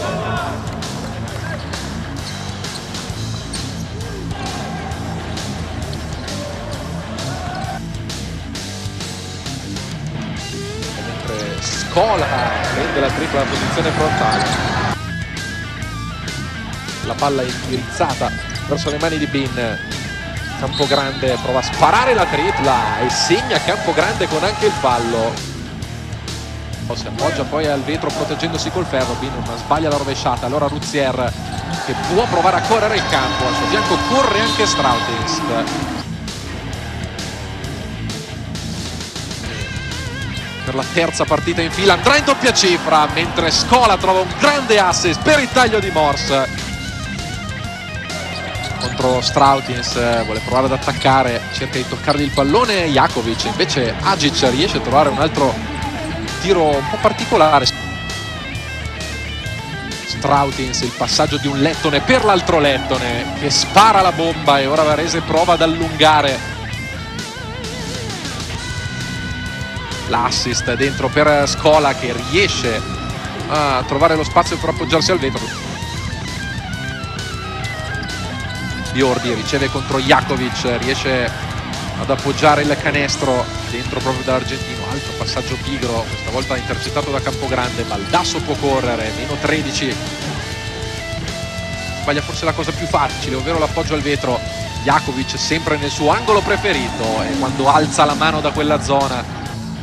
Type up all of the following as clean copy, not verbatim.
Mentre Scola prende la tripla posizione frontale, la palla è indirizzata verso le mani di Bin. Campogrande prova a sparare la tripla e segna Campogrande con anche il fallo. Si appoggia poi al vetro proteggendosi col ferro. Bin non sbaglia la rovesciata, allora Ruzier che può provare a correre il campo, al suo fianco corre anche Strautins. Per la terza partita in fila andrà in doppia cifra, mentre Scola trova un grande assist per il taglio di Morse contro Strautins. Vuole provare ad attaccare, cerca di toccargli il pallone Jakovic, invece Agic riesce a trovare un altro tiro un po' particolare. Strautins, il passaggio di un lettone per l'altro lettone che spara la bomba e ora Varese prova ad allungare. L'assist dentro per Scola che riesce a trovare lo spazio per appoggiarsi al vetro. Biordi riceve contro Jakovic, riesce ad appoggiare il canestro dentro proprio dall'argentino. Altro passaggio pigro, questa volta intercettato da Campogrande. Baldasso può correre, meno 13. Sbaglia forse la cosa più facile, ovvero l'appoggio al vetro. Jakovic sempre nel suo angolo preferito e quando alza la mano da quella zona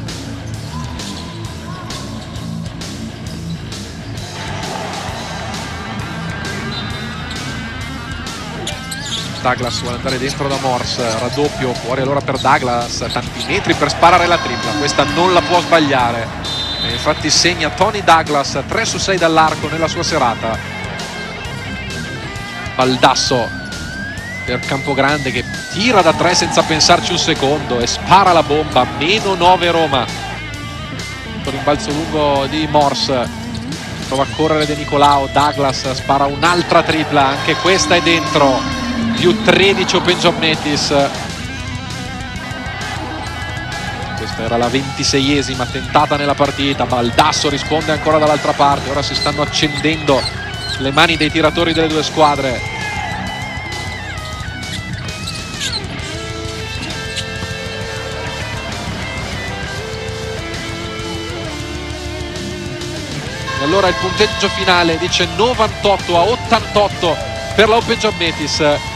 Douglas vuole andare dentro da Morse, raddoppio fuori allora per Douglas, tanti metri per sparare la tripla, questa non la può sbagliare e infatti segna Tony Douglas 3 su 6 dall'arco nella sua serata. Baldasso per Campogrande che tira da 3 senza pensarci un secondo e spara la bomba, meno 9 Roma. Rimbalzo lungo di Morse, prova a correre De Nicolao, Douglas spara un'altra tripla, anche questa è dentro. Più 13 Open Giannetis. Questa era la 26esima tentata nella partita. Baldasso risponde ancora dall'altra parte. Ora si stanno accendendo le mani dei tiratori delle due squadre. E allora il punteggio finale dice 98 a 88 per la Open Giannetis.